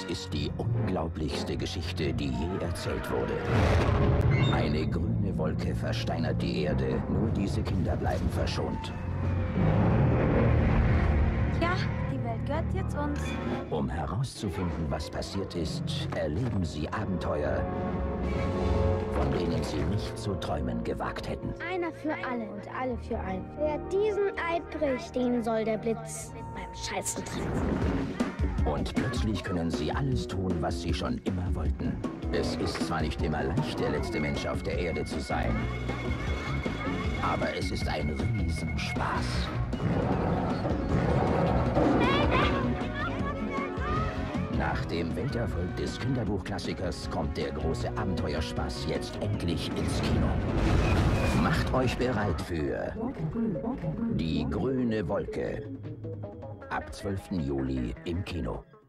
ist die unglaublichste Geschichte, die je erzählt wurde. Eine grüne Wolke versteinert die Erde, nur diese Kinder bleiben verschont. Ja, die Welt gehört jetzt uns. Um herauszufinden, was passiert ist, erleben sie Abenteuer, von denen sie nicht zu träumen gewagt hätten. Einer für alle und alle für einen. Wer diesen Eid bricht, den soll der Blitz beim Scheißen treffen. Und plötzlich können sie alles tun, was sie schon immer wollten. Es ist zwar nicht immer leicht, der letzte Mensch auf der Erde zu sein, aber es ist ein Riesenspaß. Nach dem Welterfolg des Kinderbuchklassikers kommt der große Abenteuerspaß jetzt endlich ins Kino. Macht euch bereit für Die grüne Wolke. Ab 12. Juli im Kino.